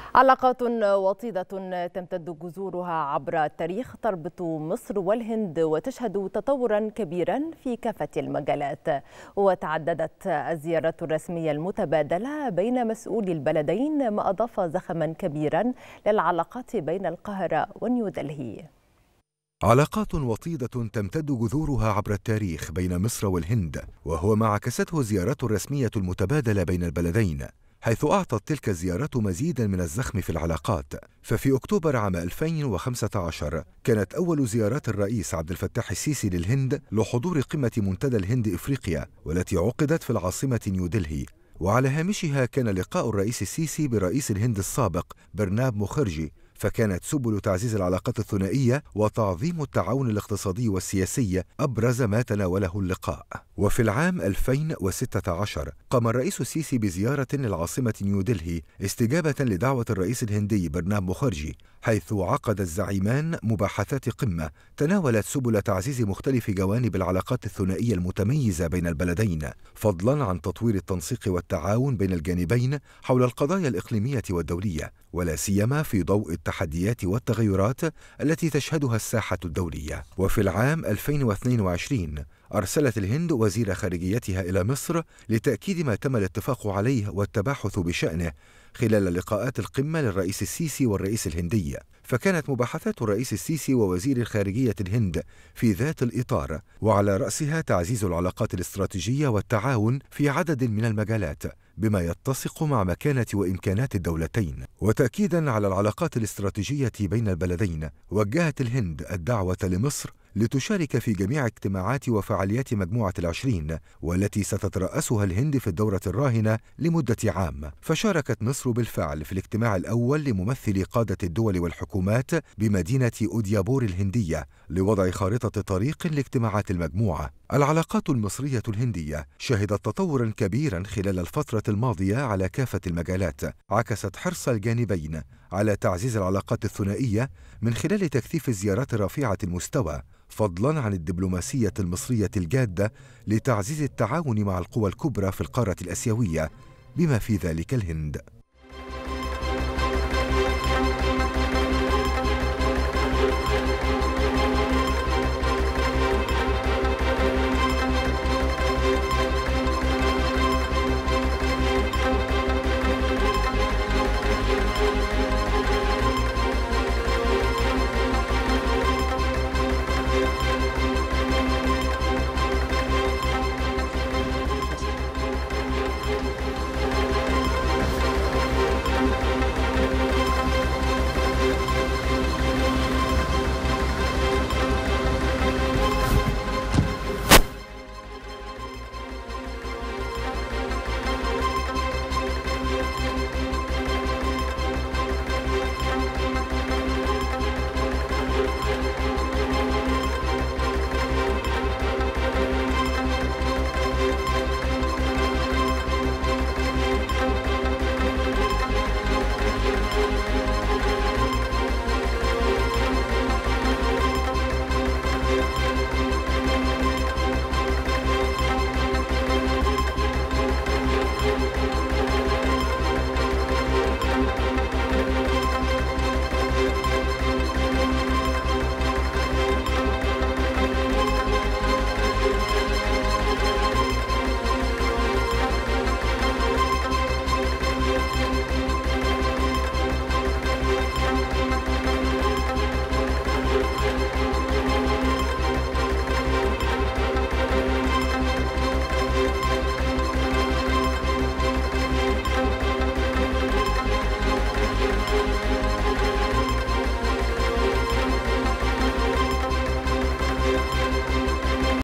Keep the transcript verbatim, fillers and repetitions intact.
علاقات وطيدة تمتد جذورها عبر التاريخ تربط مصر والهند وتشهد تطورا كبيرا في كافة المجالات. وتعددت الزيارات الرسمية المتبادلة بين مسؤولي البلدين ما أضاف زخما كبيرا للعلاقات بين القاهرة ونيودلهي. علاقات وطيدة تمتد جذورها عبر التاريخ بين مصر والهند، وهو ما عكسته الزيارات الرسمية المتبادلة بين البلدين، حيث أعطت تلك الزيارات مزيدا من الزخم في العلاقات. ففي أكتوبر عام ألفين وخمسة عشر كانت أول زيارات الرئيس عبد الفتاح السيسي للهند لحضور قمة منتدى الهند إفريقيا، والتي عقدت في العاصمة نيودلهي. وعلى هامشها كان لقاء الرئيس السيسي برئيس الهند السابق برناب مخرجي، فكانت سبل تعزيز العلاقات الثنائية وتعظيم التعاون الاقتصادي والسياسي أبرز ما تناوله اللقاء. وفي العام ألفين وستة عشر قام الرئيس السيسي بزيارة للعاصمة نيودلهي استجابة لدعوة الرئيس الهندي برناب مخرجي، حيث عقد الزعيمان مباحثات قمة تناولت سبل تعزيز مختلف جوانب العلاقات الثنائية المتميزة بين البلدين، فضلا عن تطوير التنسيق والتعاون بين الجانبين حول القضايا الإقليمية والدولية، ولا سيما في ضوء التحديات والتغيرات التي تشهدها الساحة الدولية. وفي العام ألفين واثنين وعشرين أرسلت الهند وزير خارجيتها إلى مصر لتأكيد ما تم الاتفاق عليه والتباحث بشأنه خلال لقاءات القمة للرئيس السيسي والرئيس الهندي. فكانت مباحثات الرئيس السيسي ووزير خارجية الهند في ذات الإطار، وعلى رأسها تعزيز العلاقات الاستراتيجية والتعاون في عدد من المجالات بما يتسق مع مكانة وإمكانات الدولتين. وتأكيدا على العلاقات الاستراتيجية بين البلدين، وجهت الهند الدعوة لمصر لتشارك في جميع اجتماعات وفعاليات مجموعة العشرين، والتي ستترأسها الهند في الدورة الراهنة لمدة عام. فشاركت مصر بالفعل في الاجتماع الأول لممثلي قادة الدول والحكومات بمدينة أوديابور الهندية لوضع خارطة طريق لاجتماعات المجموعة. العلاقات المصرية الهندية شهدت تطورا كبيرا خلال الفترة الماضية على كافة المجالات، عكست حرص الجانبين على تعزيز العلاقات الثنائية من خلال تكثيف الزيارات رفيعة المستوى، فضلا عن الدبلوماسية المصرية الجادة لتعزيز التعاون مع القوى الكبرى في القارة الآسيوية بما في ذلك الهند.